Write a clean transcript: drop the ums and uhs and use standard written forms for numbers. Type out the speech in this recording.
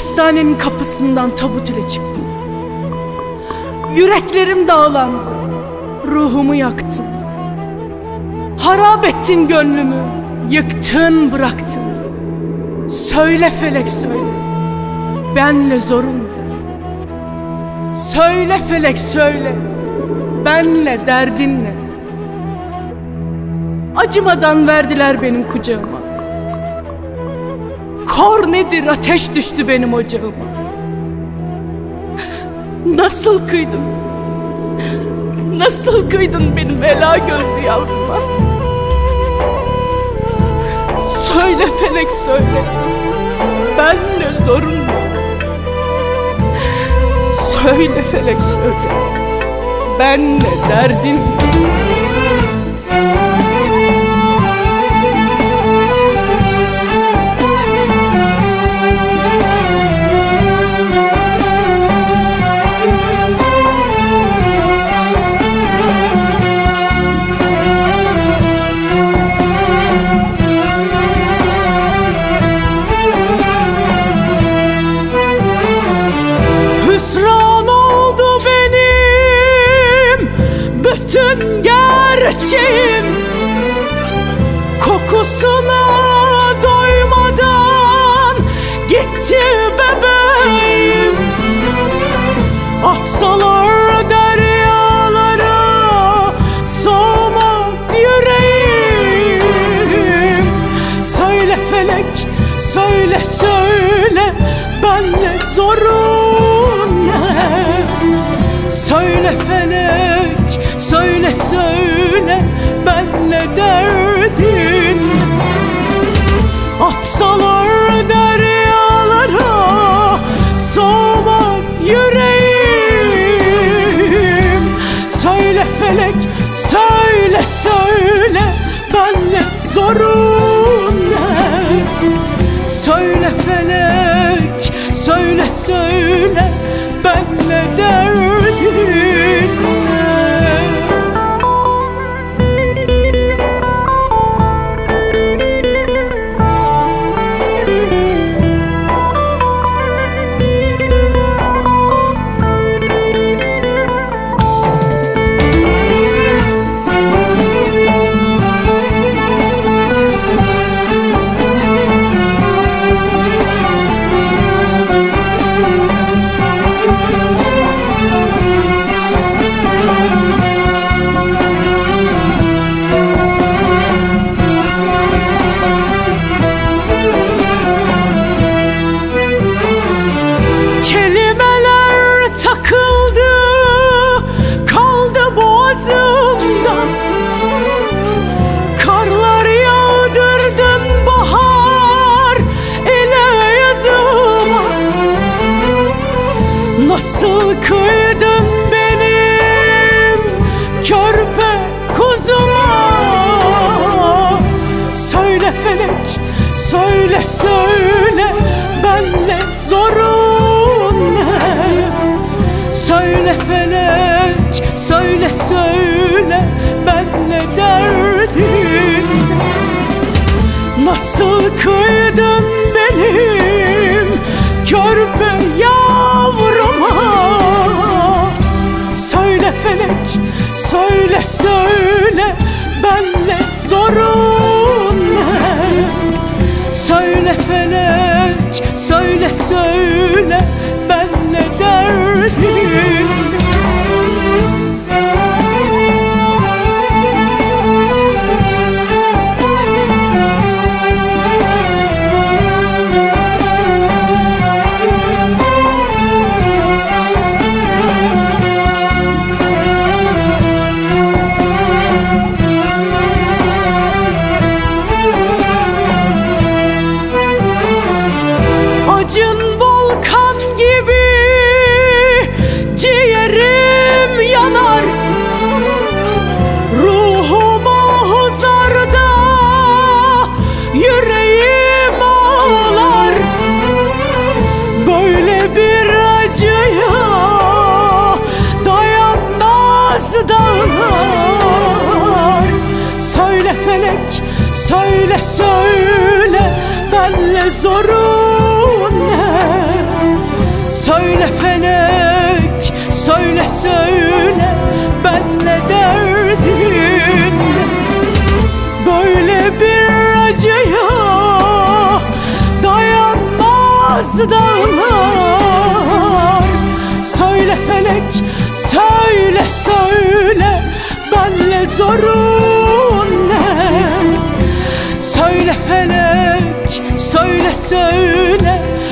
Hastanenin kapısından tabut ile çıktım. Yüreklerim dağlandı, ruhumu yaktın. Harap ettin gönlümü, yıktın bıraktın. Söyle felek söyle, benle zorun ne? Söyle felek söyle, benle derdin ne? Acımadan verdiler benim kucağıma. Kor nedir, ateş düştü benim ocağıma. Nasıl kıydın, nasıl kıydın benim ela gözlü yavruma? Söyle felek söyle, benle zorun ne? Söyle felek söyle, benle derdin ne? Bütün gerçeğim kokusuna doymadan gitti bebeğim. Atsalar deryalara soğumaz yüreğim. Söyle felek söyle söyle, benle zorun ne? Söyle felek söyle söyle, benle derdin. Atsalar deryalara soğumaz yüreğim. Söyle felek söyle söyle, benle zorun ne? Söyle felek söyle söyle, benle derdin. Karlar yağdırdın bahar ile yazıma. Nasıl kıydın benim körpe kuzuma? Söyle felek söyle söyle, benle zorun ne? Söyle felek söyle söyle, benle derdin. Nasıl kıydın benim körpe yavruma? Söyle felek söyle söyle, benle zorun ne? Söyle felek söyle söyle, benle derdin. Acın volkan gibi ciğerim yanar, ruhuma huzarda yüreğim ağlar. Böyle bir acıya dayanmaz dağlar. Söyle felek söyle söyle, benle zorun ne? söyle benle derdin ne? Böyle bir acıya dayanmaz dağlar. Söyle felek, söyle söyle benle zorun ne? Söyle felek, söyle söyle